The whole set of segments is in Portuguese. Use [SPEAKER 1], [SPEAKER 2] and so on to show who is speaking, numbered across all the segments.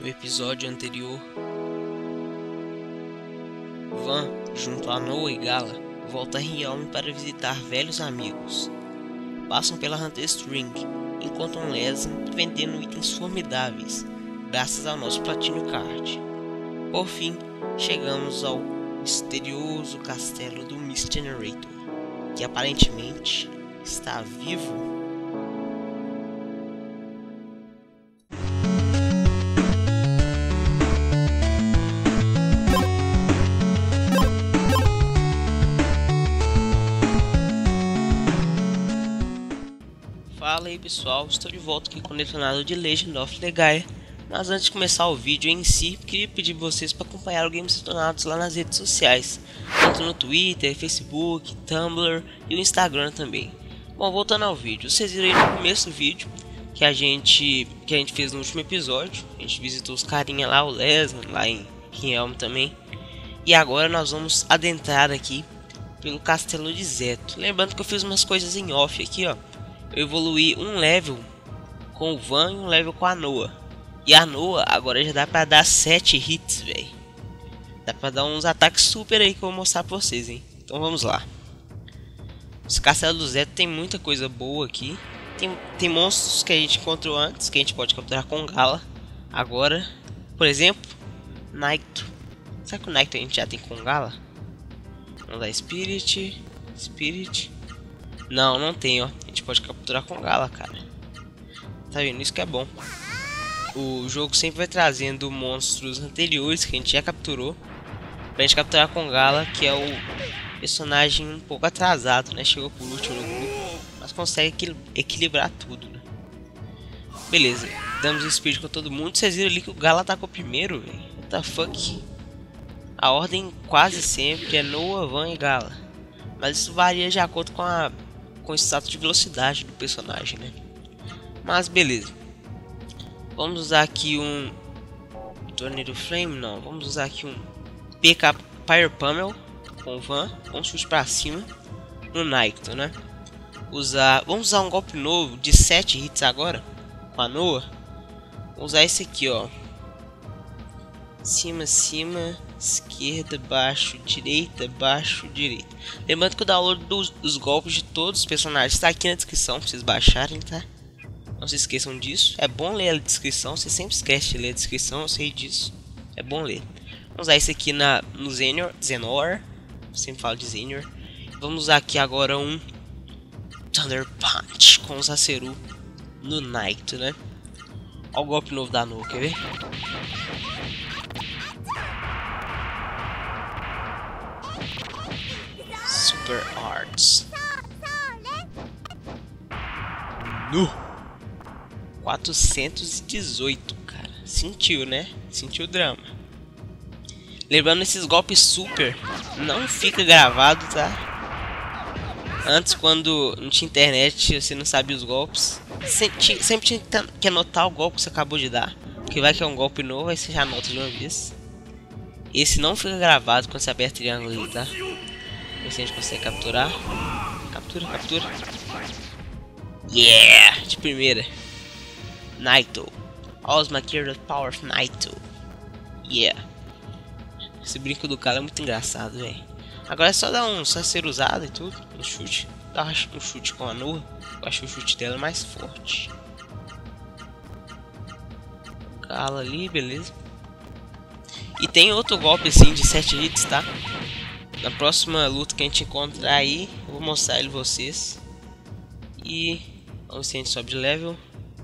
[SPEAKER 1] No episódio anterior, Van, junto a Noah e Gala, volta a Realm para visitar velhos amigos. Passam pela Hunter String, encontram Leslie vendendo itens formidáveis, graças ao nosso Platinum Card. Por fim, chegamos ao misterioso castelo do Mist Generator, que aparentemente está vivo. Fala aí pessoal, estou de volta aqui com o detonado de Legend of Legaia. Mas antes de começar o vídeo em si, queria pedir vocês para acompanhar o Games Detonados lá nas redes sociais, tanto no Twitter, Facebook, Tumblr e o Instagram também. Bom, voltando ao vídeo, vocês viram aí no começo do vídeo que a gente fez no último episódio. A gente visitou os carinha lá, o Lesman, lá em Realm também. E agora nós vamos adentrar aqui pelo Castelo de Zeto. Lembrando que eu fiz umas coisas em off aqui, ó. Eu evoluí um level com o Van e um level com a Noah. E a Noah agora já dá pra dar 7 hits, velho. Dá pra dar uns ataques super aí que eu vou mostrar pra vocês, hein. Então vamos lá. Esse Castelo do Zeto tem muita coisa boa aqui. Tem monstros que a gente encontrou antes, que a gente pode capturar com Gala. Agora, por exemplo, Nitro. Será que o Nitro a gente já tem com Gala? Vamos dar Spirit. Não, não tem, ó. A gente pode capturar com Gala, cara. Tá vendo? Isso que é bom. O jogo sempre vai trazendo monstros anteriores que a gente já capturou pra gente capturar com Gala, que é o personagem um pouco atrasado, né? Chegou por último no grupo, mas consegue equilibrar tudo, né? Beleza, damos o speed com todo mundo. Vocês viram ali que o Gala atacou primeiro, velho. What the fuck? A ordem quase sempre é Noah, Van e Gala, mas isso varia de acordo com o status de velocidade do personagem, né? Mas beleza. Vamos usar aqui um Tornado Flame, não. Vamos usar aqui um PK Pyre Pummel com o Van, um chute pra cima no Nitro, né? Vamos usar um golpe novo de 7 hits agora com a Noah. Vamos usar esse aqui, ó. Cima, esquerda, baixo, direita, baixo, direita. Lembrando que o download dos golpes de todos os personagens está aqui na descrição pra vocês baixarem, tá? Não se esqueçam disso. É bom ler a descrição. Você sempre esquece de ler a descrição, eu sei disso. É bom ler. Vamos usar esse aqui no Zenor. Sempre falo de Zenor. Vamos usar aqui agora um Thunder Punch com o Zaceru no Night, né? Olha o golpe novo da Noah, quer ver? Super Arts. No 418, cara. Sentiu, né? Sentiu o drama. Lembrando, esses golpes super não fica gravado, tá? Antes, quando não tinha internet, você não sabia os golpes, sempre tinha que anotar o golpe que você acabou de dar, porque vai que é um golpe novo, aí você já anota de uma vez. Esse não fica gravado quando você aperta triângulo ali, tá? Ver se a gente consegue capturar. Captura. Yeah! De primeira. Naito. Osmakir the Power of Naito. Yeah. Esse brinco do cara é muito engraçado, velho. Agora é só dar só ser usado e tudo. Um chute. Dá um chute com a Noah. Eu acho que o chute dela é mais forte. Gala ali, beleza. E tem outro golpe assim de 7 hits, tá? Na próxima luta que a gente encontrar aí, eu vou mostrar ele pra vocês. E vamos ver se a gente sobe de level.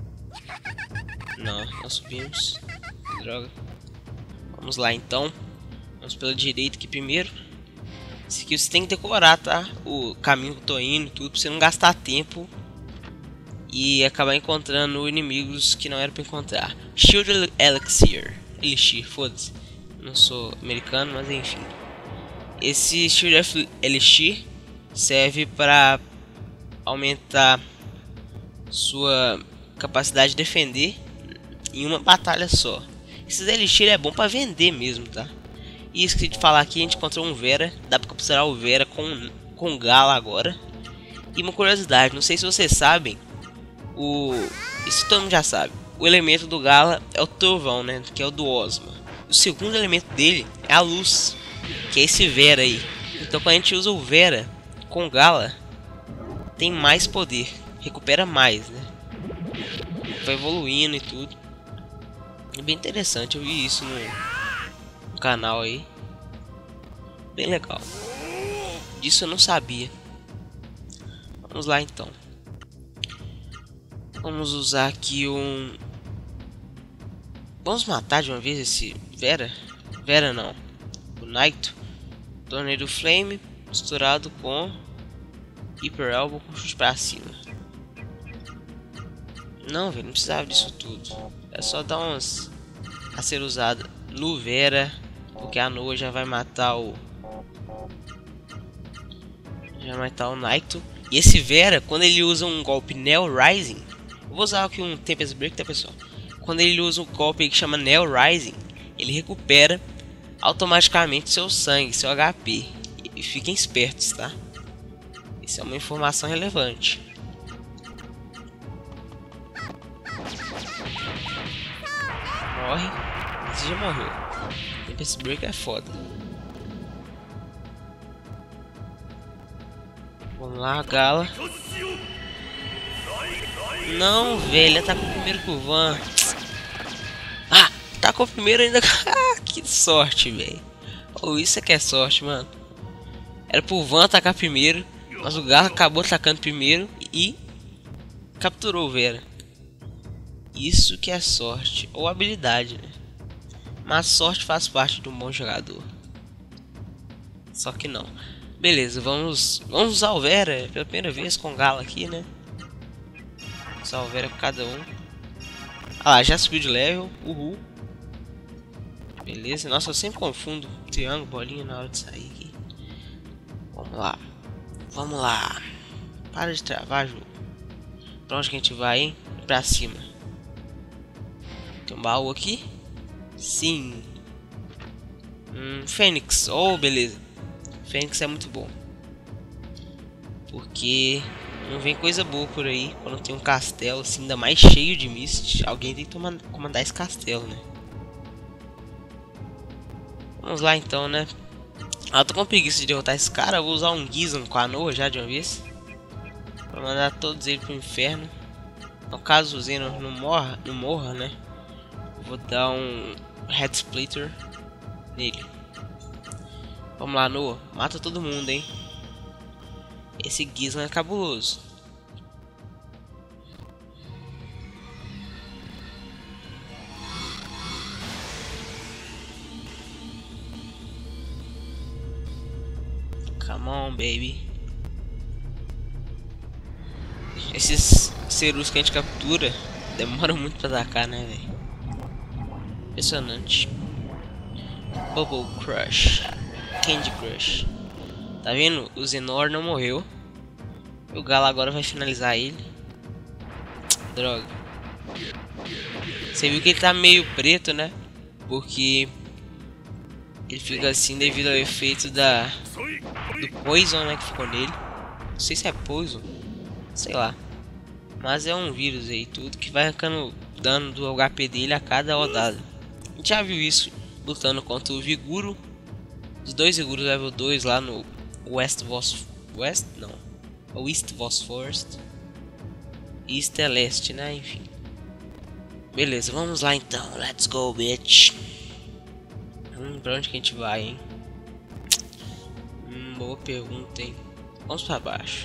[SPEAKER 1] Não subimos. Que droga. Vamos lá então. Vamos pela direita aqui primeiro. Esse aqui você tem que decorar, tá? O caminho que eu tô indo e tudo, pra você não gastar tempo e acabar encontrando inimigos que não era pra encontrar. Shield Elixir, foda-se. Não sou americano, mas enfim. Esse Shield Elixir serve para aumentar sua capacidade de defender em uma batalha só. Esses Elixir é bom para vender mesmo, tá? E esqueci de falar aqui, a gente encontrou um Vera. Dá para capturar o Vera com Gala agora. E uma curiosidade, não sei se vocês sabem, isso todo mundo já sabe. o elemento do Gala é o trovão, né? Que é o do Ozma. O segundo elemento dele é a luz, que é esse Vera aí. Então quando a gente usa o Vera com o Gala, tem mais poder, recupera mais, né? Vai evoluindo e tudo. É bem interessante, eu vi isso no canal aí. Bem legal. Disso eu não sabia. Vamos lá então. Vamos usar aqui um... Vamos matar de uma vez esse Vera? Vera não. O Naito. Torneio Flame misturado com Hyper Elbow com chute pra cima. Não, velho, não precisava disso tudo. É só dar umas a ser usada no Vera, porque a Noa já vai matar o Naito. E esse Vera, quando ele usa um golpe Neo Rising, eu vou usar aqui um Tempest Break, tá, pessoal? Quando ele usa um golpe que chama Neo Rising, ele recupera automaticamente seu sangue, seu HP. E fiquem espertos, tá? Isso é uma informação relevante. Morre. Você já morreu. Esse break é foda. Vamos lá, Gala. Não, velho, tá com o primeiro com o Van. Ah, tá com o primeiro ainda. Ah, que sorte, velho. Oh, isso é que é sorte, mano. Era pro Van atacar primeiro, mas o Gala acabou atacando primeiro e capturou o Vera. Isso que é sorte, ou habilidade, né? Mas sorte faz parte de um bom jogador. Só que não. Beleza, vamos usar o Vera pela primeira vez com o Gala aqui, né? Usar o Vera com cada um. Ah lá, já subiu de level, uhul. Beleza, nossa, eu sempre confundo triângulo, bolinha na hora de sair aqui. Vamos lá. Vamos lá. Para de travar, jogo. Pra onde que a gente vai, hein? Pra cima. Tem um baú aqui? Sim. Fênix. Oh, beleza. Fênix é muito bom. Porque não vem coisa boa por aí. Quando tem um castelo assim, ainda mais cheio de Mist, alguém tem que comandar esse castelo, né? Vamos lá então, né? Ah, tô com preguiça de derrotar esse cara. Eu vou usar um Gizon com a Noa já de uma vez. Pra mandar todos eles pro inferno. No caso o Zeno não morra, né? Vou dar um Head Splitter nele. Vamos lá, Noa. Mata todo mundo, hein? Esse Gizon é cabuloso. Come on, baby. Esses Cerus que a gente captura demoram muito pra atacar, né, velho? Impressionante. Bubble Crush. Candy Crush. Tá vendo? O Zenor não morreu. O Gala agora vai finalizar ele. Droga. Você viu que ele tá meio preto, né? Porque ele fica assim devido ao efeito do Poison, né? Que ficou nele. Não sei se é Poison. Sei lá. Mas é um vírus aí tudo que vai arrancando dano do HP dele a cada rodada. A gente já viu isso lutando contra o Viguro. Os dois Viguros level 2 lá no East Voss Forest. East é leste, né? Enfim. Beleza, vamos lá então. Let's go, bitch. Pra onde que a gente vai, hein? Boa pergunta, hein? Vamos pra baixo.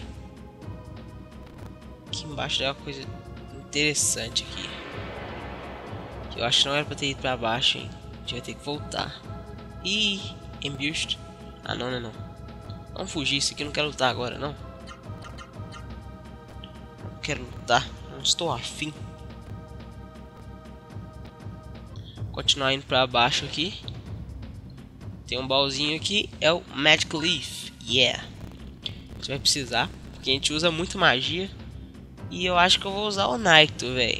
[SPEAKER 1] Aqui embaixo é uma coisa interessante aqui. Que eu acho que não era pra ter ido pra baixo, hein? A gente vai ter que voltar. Ih, Embushed. Ah, não, não. Vamos fugir, isso aqui eu não quero lutar agora, não. Não quero lutar, não estou afim. Continuar indo pra baixo aqui. Tem um baúzinho aqui, é o Magic Leaf. Yeah. A gente vai precisar, porque a gente usa muito magia. E eu acho que eu vou usar o Naito, velho.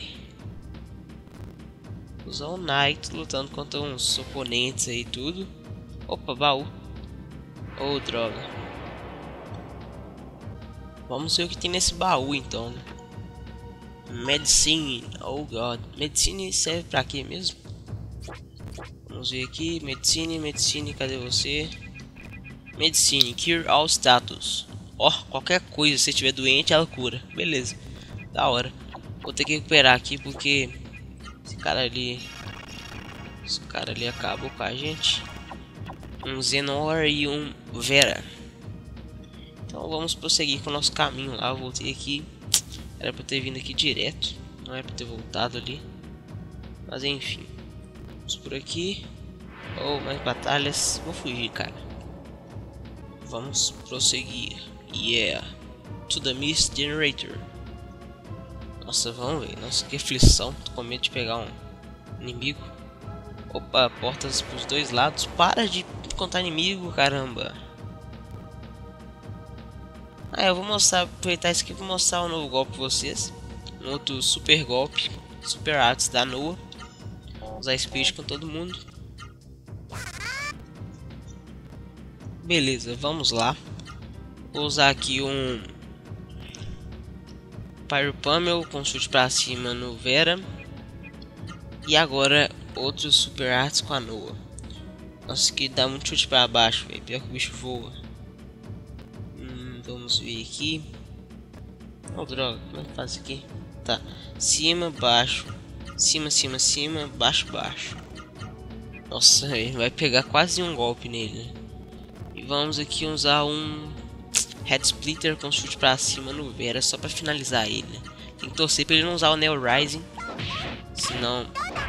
[SPEAKER 1] Usar o Naito lutando contra uns oponentes aí tudo. Opa, baú. Oh, droga. Vamos ver o que tem nesse baú então, né? Medicine, oh god, medicine serve pra quê mesmo? Vamos ver aqui, medicine, cadê você? Medicine, cure all status. Ó, qualquer coisa, se estiver doente ela cura, beleza, da hora. Vou ter que recuperar aqui porque esse cara ali acabou com a gente. Um Zenor e um Vera. Então vamos prosseguir com o nosso caminho lá. Eu voltei aqui. Era pra eu ter vindo aqui direto. Não era pra ter voltado ali. Mas enfim. Vamos por aqui. Oh, mais batalhas. Vou fugir, cara. Vamos prosseguir. Yeah. To the Mist Generator. Nossa, vamos ver. Nossa, que aflição. Tô com medo de pegar um inimigo. Opa, portas pros dois lados. Para de encontrar inimigo, caramba. Ah, eu vou mostrar, aproveitar isso aqui, vou mostrar um novo golpe pra vocês. Um outro super golpe, super arts da Noah. Vou usar speed com todo mundo. Beleza, vamos lá. Vou usar aqui um Pyro Pummel com chute pra cima no Vera. E agora outro super arts com a Noah. Nossa, que dá muito chute pra baixo, velho. Pior que o bicho voa. Vamos ver aqui. Oh, droga, como é que faz aqui? Tá, cima, baixo. Cima, baixo, baixo. Nossa, ele vai pegar quase um golpe nele, né? E vamos aqui usar um Head Splitter com chute pra cima no Vera, só pra finalizar ele, né? Tem que torcer pra ele não usar o Neo Rising, senão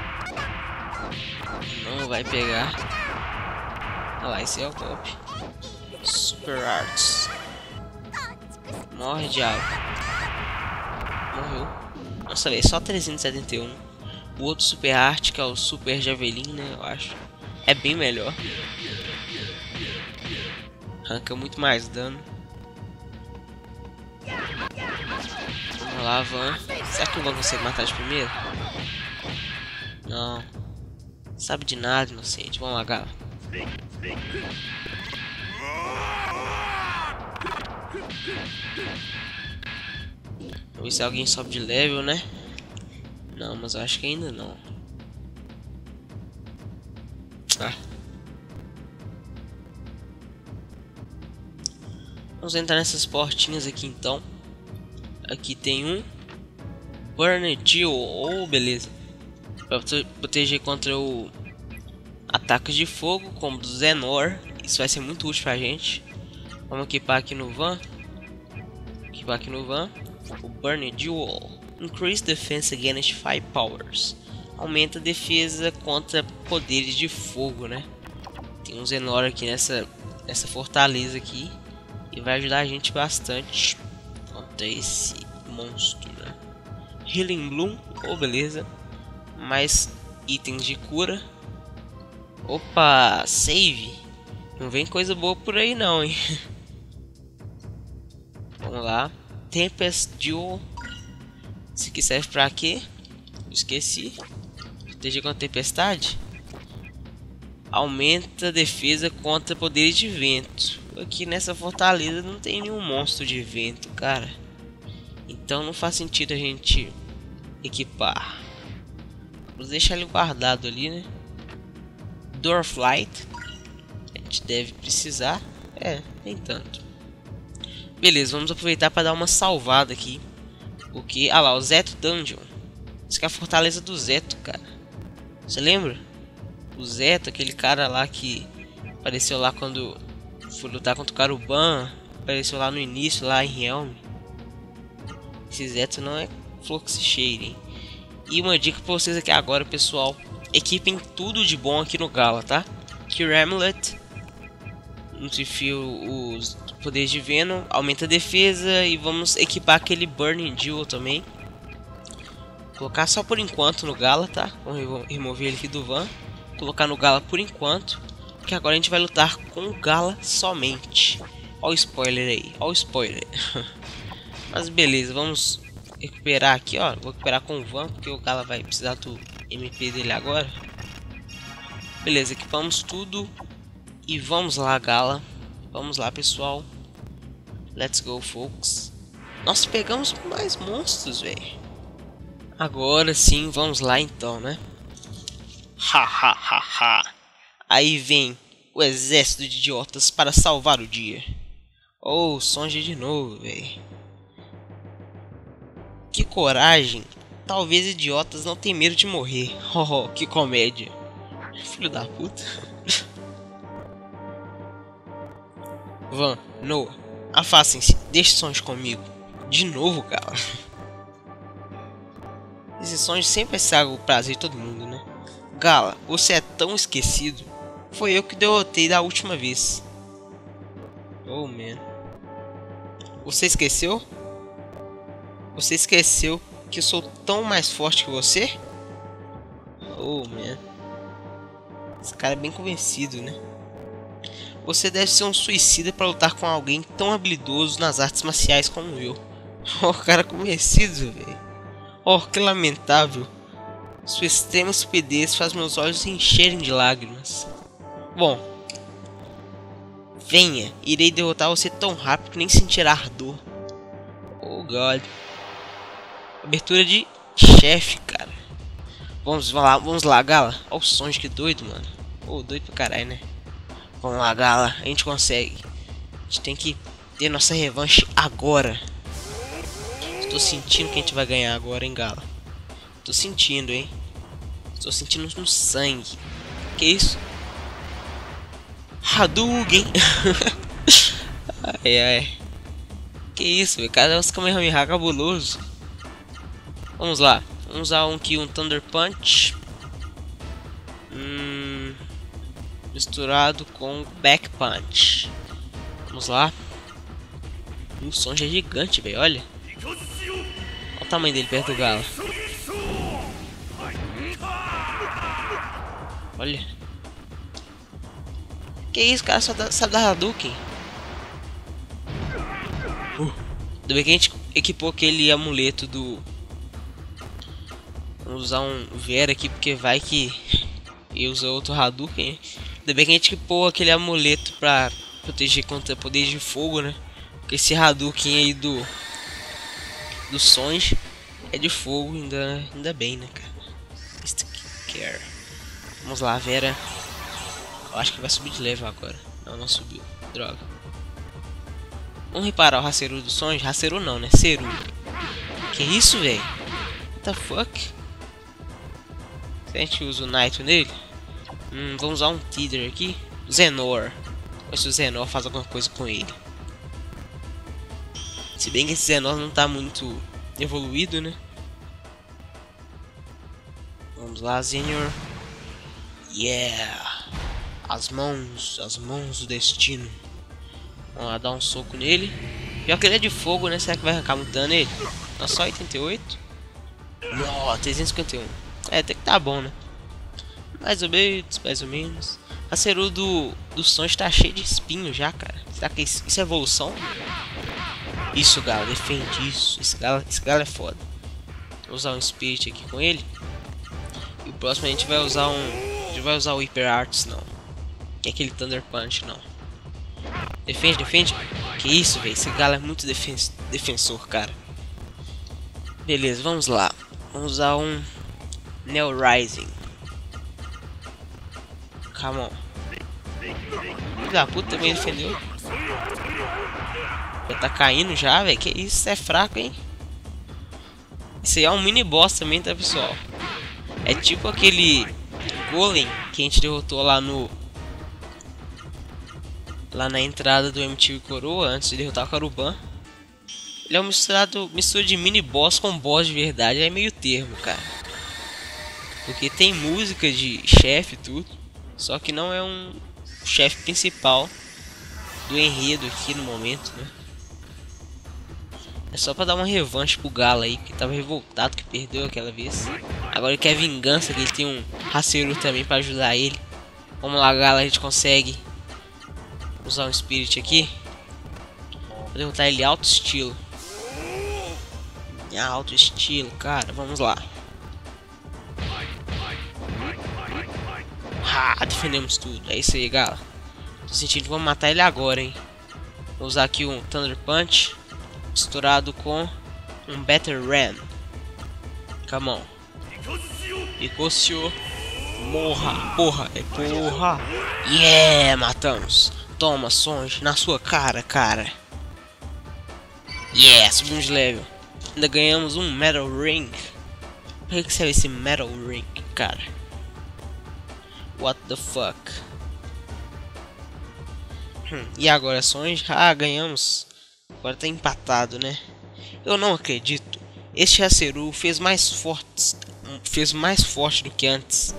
[SPEAKER 1] não vai pegar. Olha lá, esse é o golpe. Super Arts. Morre, diabo. Morreu. Nossa, velho, só 371. O outro Super Art, que é o Super Javelin, né, eu acho. É bem melhor. Arranca muito mais dano. Vamos lá, Van. Será que o Van consegue matar de primeiro? Não. Sabe de nada, inocente. Vamos lá, Gala. Vamos ver se alguém sobe de level, né? Não, mas eu acho que ainda não. Ah. Vamos entrar nessas portinhas aqui então. Aqui tem um Burn Jill. Oh, beleza. Pra proteger contra o ataques de fogo, como do Zenor. Isso vai ser muito útil pra gente. Vamos equipar aqui no Van. O Burn Jewel. Increase defense against fire powers. Aumenta a defesa contra poderes de fogo, né? Tem um Zenor aqui nessa fortaleza aqui. E vai ajudar a gente bastante contra esse monstro, né? Healing Bloom. Oh, beleza. Mais itens de cura. Opa, save. Não vem coisa boa por aí não, hein? Vamos lá. Tempest Duel. Isso aqui serve pra quê? Eu esqueci. Proteger contra tempestade. Aumenta a defesa contra poderes de vento. Aqui nessa fortaleza não tem nenhum monstro de vento, cara. Então não faz sentido a gente equipar. Vamos deixar ele guardado ali, né? Doorflight. A gente deve precisar. É, nem tanto. Beleza, vamos aproveitar para dar uma salvada aqui. Porque, ah lá, o Zeto Dungeon. Isso aqui é a fortaleza do Zeto, cara. Você lembra? O Zeto, aquele cara lá que apareceu lá quando foi lutar contra o Caruban. Apareceu lá no início, lá em Helm. Esse Zeto não é flor que se cheire, hein? E uma dica pra vocês aqui agora, pessoal. Equipem tudo de bom aqui no Gala, tá? Cure Amulet. Nutrifio os poderes de Venom. Aumenta a defesa. E vamos equipar aquele Burning Jewel também. Colocar só por enquanto no Gala, tá? Vamos remover ele aqui do Van. Colocar no Gala por enquanto. Porque agora a gente vai lutar com o Gala somente. Olha o spoiler aí. Olha o spoiler. Mas beleza, vamos recuperar aqui, ó. Vou recuperar com o Van, porque o Gala vai precisar do MP dele agora. Beleza, equipamos tudo. E vamos lá, Gala. Vamos lá, pessoal. Let's go, folks. Nós pegamos mais monstros, velho. Agora sim, vamos lá então, né? Ha ha ha ha. Aí vem o exército de idiotas para salvar o dia. Oh, Sonja de novo, velho. Que coragem. Talvez idiotas não tenham medo de morrer. Oh, que comédia. Filho da puta. Van, Noah, afastem-se. Deixe Sonja comigo. De novo, cara. Esses sonhos sempre estragam o prazer de todo mundo, né? Gala, você é tão esquecido. Foi eu que derrotei da última vez. Oh, man. Você esqueceu? Você esqueceu que eu sou tão mais forte que você? Oh, man. Esse cara é bem convencido, né? Você deve ser um suicida para lutar com alguém tão habilidoso nas artes marciais como eu. Oh, cara convencido, velho. Oh, que lamentável. Sua extrema estupidez faz meus olhos encherem de lágrimas. Bom, venha, irei derrotar você tão rápido que nem sentirá ardor. Oh, God. Abertura de chefe, cara. Vamos lá, Gala. Olha o Sonja, que doido, mano. Oh, doido pra caralho, né? Vamos lá, Gala, a gente consegue. A gente tem que ter nossa revanche agora. Estou sentindo que a gente vai ganhar agora, hein, Gala. Tô sentindo, hein. Estou sentindo no sangue. Que isso? Hadouken. Ai, ai. Que isso, velho. Cada uns Kamehameha cabuloso. Vamos lá. Vamos usar um Thunder Punch. Misturado com Back Punch. Vamos lá. O Sonja é gigante, velho. Olha. Olha o tamanho dele perto do Gala. Olha. Que isso, cara? Só dá Hadouken. Ainda bem que a gente equipou aquele amuleto do... Vamos usar um Vera aqui, porque vai que eu uso outro Hadouken. Ainda bem que a gente equipou aquele amuleto pra proteger contra poder de fogo, né? Porque esse Hadouken aí do Sonja é de fogo, ainda bem, né, cara? Care. Vamos lá, Vera. Eu acho que vai subir de level agora. Não subiu. Droga. Vamos reparar o Haseru do Sonja. Haseru não, né? Seru. Que isso, velho? What the fuck? Se a gente usa o Nitro nele. Vamos usar um Teeter aqui. Zenor. Vamos ver se o Zenor faz alguma coisa com ele. Se bem que esse Zenor não tá muito evoluído, né? Vamos lá, Zenor. Yeah! As mãos do destino. Vamos lá, dar um soco nele. Pior que ele é de fogo, né? Será que vai arrancar muito dano nele? Não, só 88. Nossa, 351. É, até que tá bom, né? Mais ou menos. A Seru do Sonja tá cheio de espinho já, cara. Será que isso é evolução? Isso, Gala, defende isso. Esse Gala é foda. Vou usar um Spirit aqui com ele. E o próximo a gente vai usar a gente vai usar o Hyper Arts, não. Que é aquele Thunder Punch, não. Defende. Que isso, velho. Esse Gala é muito defensor, cara. Beleza, vamos lá. Vamos usar um Neo Rising. Come on. Filho da puta também defendeu. Já tá caindo já, velho. Que isso, é fraco, hein? Isso aí é um mini boss também, tá, pessoal? É tipo aquele Golem que a gente derrotou lá na entrada do MTV Coroa, antes de derrotar o Karuban. Ele é um mistura de mini boss com boss de verdade. É meio termo, cara. Porque tem música de chefe e tudo. Só que não é um chefe principal do enredo aqui no momento, né? É só pra dar uma revanche pro Gala aí, que tava revoltado que perdeu aquela vez. Agora ele quer vingança, que ele tem um Haseru também pra ajudar ele. Vamos lá, Gala, a gente consegue usar um Spirit aqui. Vou derrotar ele alto estilo. Alto estilo, cara, vamos lá. Defendemos tudo, é isso aí, Gala. Tô sentindo que vamos matar ele agora, hein. Vou usar aqui um Thunder Punch misturado com um Better Ram. Come on. Icosio. Morra. Porra. É porra. Yeah, matamos. Toma, Songe. Na sua cara, cara. Yeah, subimos de level. Ainda ganhamos um Metal Ring. Por que serve esse Metal Ring, cara? What the fuck? E agora, Songe? Ah, ganhamos. Agora tá empatado, né? Eu não acredito. Este Haseru fez mais forte do que antes.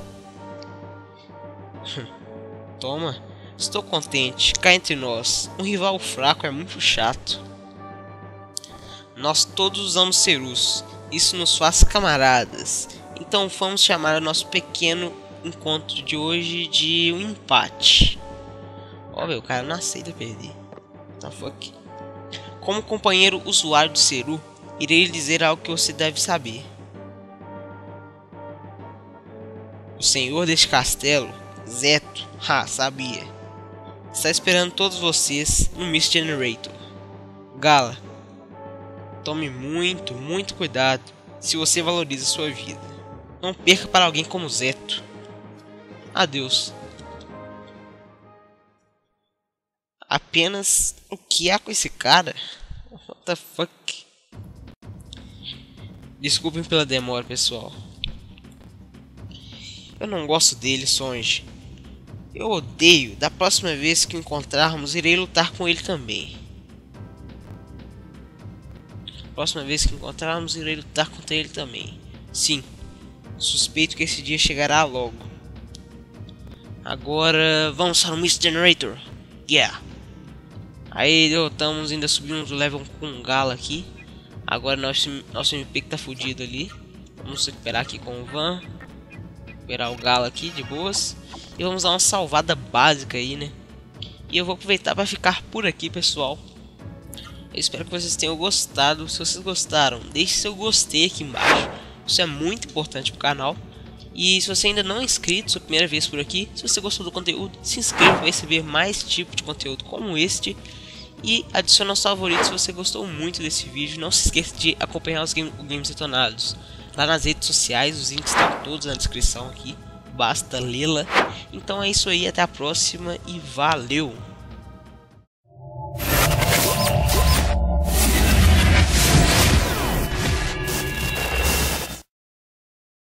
[SPEAKER 1] Toma. Estou contente. Cá entre nós. Um rival fraco é muito chato. Nós todos usamos Serus. Isso nos faz camaradas. Então vamos chamar o nosso pequeno encontro de hoje de um empate. Ó, o cara não aceita perder. Tá fuck. Como companheiro usuário de Seru, irei lhe dizer algo que você deve saber. O senhor deste castelo, Zeto, sabia, está esperando todos vocês no Mist Generator. Gala, tome muito cuidado se você valoriza sua vida. Não perca para alguém como Zeto. Adeus. Apenas o que há com esse cara? What the fuck? Desculpem pela demora, pessoal. Eu não gosto dele, Songe. Eu odeio. Da próxima vez que o encontrarmos, irei lutar com ele também. Próxima vez que encontrarmos, irei lutar contra ele também. Sim. Suspeito que esse dia chegará logo. Agora, vamos para o Mist Generator. Yeah. Aí derrotamos, ainda subimos o level com um Gala aqui. Agora nosso MP que tá fudido ali. Vamos recuperar aqui com o Van. Recuperar o Gala aqui de boas. E vamos dar uma salvada básica aí, né? E eu vou aproveitar para ficar por aqui, pessoal. Eu espero que vocês tenham gostado. Se vocês gostaram, deixe seu gostei aqui embaixo. Isso é muito importante pro canal. E se você ainda não é inscrito, sua primeira vez por aqui, se você gostou do conteúdo, se inscreva para receber mais tipo de conteúdo como este. E adicione aos favoritos se você gostou muito desse vídeo. Não se esqueça de acompanhar os Games Detonados lá nas redes sociais. Os links estão todos na descrição aqui. Basta lê-la. Então é isso aí, até a próxima e valeu!